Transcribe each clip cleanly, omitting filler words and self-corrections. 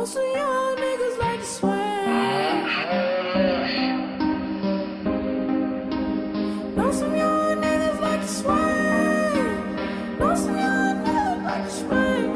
Know some young niggas like to swing. Know some young niggas like to swing. Know some young niggas like to swing.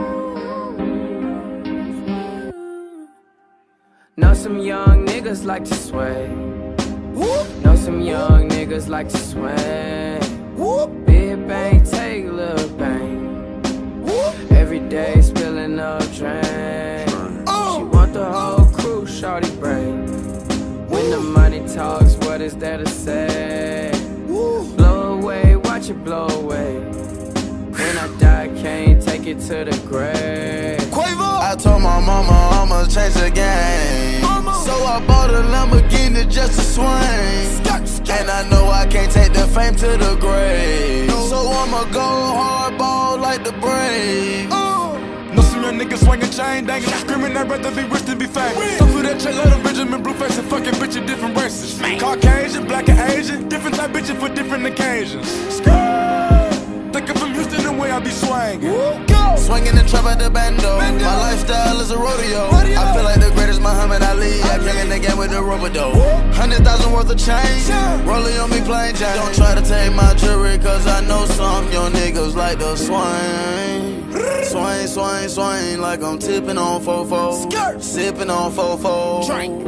Know some young niggas like to sway. Know some young niggas like to swing. Big bang, take a little bang. Every day spilling up drain. She want the whole crew, shorty brain. When the money talks, what is there to say? Blow away, watch it blow away. When I die, can't take it to the grave. I told my mama I'ma change the game. So I bought a Lamborghini just to swing. And I know I can't take the fame to the grave. So I'ma go hardball like the Braves. Know some young niggas swinging chain dangling, screaming I'd rather be rich than be famous. Stuck through that check, let them Benjamin Blueface and fucking bitch of different races. Caucasian, black and Asian, different type bitches for different occasions. Think I'm from Houston the way I be swinging. Swinging the trap at the bando. My lifestyle is a rodeo. I feel like the greatest Muhammad Ali. I came in the game with the robodo. 100,000 worth of change, rolling on me plain Jane. Don't try to take my jewelry, cause I know some young niggas like to swing. Swing, swing, swing, like I'm tipping on fofo. Sipping on fofo.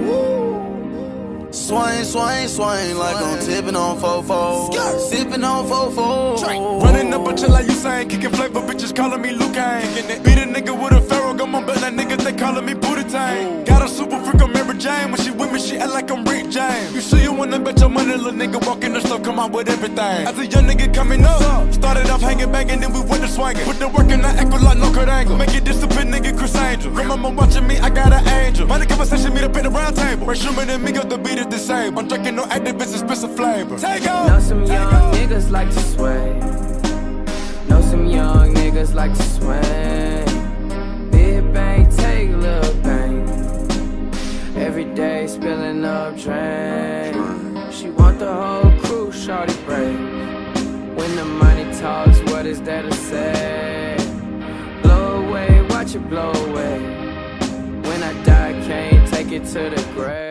Swing, swing, swing, like I'm tipping on fofo. Sipping on fofo. Running up a chill like Usain, kicking flavor, bitches calling me Luke Kane. Beat a nigga with a pharaoh, got my bet that nigga, they calling me Booty Tang. Got a super freak, I'm Mary Jane. When she with me, she act like I'm Rick James. You see you wanna bet your money, little nigga walk in the store, come out with everything. As a young nigga coming up, started off hanging, banging, then we went to swinging. Put the work in, I echo like no Kurt Angle. Make it disappear, nigga, Chris Angel. Grandmama watching me, I got an angel. Money conversation, meet up at the round table. Ray Schumann and me, got the beat is disabled. I'm drinking no activists, expensive flavor. Take off. Know some young niggas like to sway. Know some young niggas like to swing. Big bang, take a little bang. Every day spilling up drain. She want the whole crew, shorty brave. When the money talks, what is there to say? Blow away, watch it blow away. When I die, can't take it to the grave.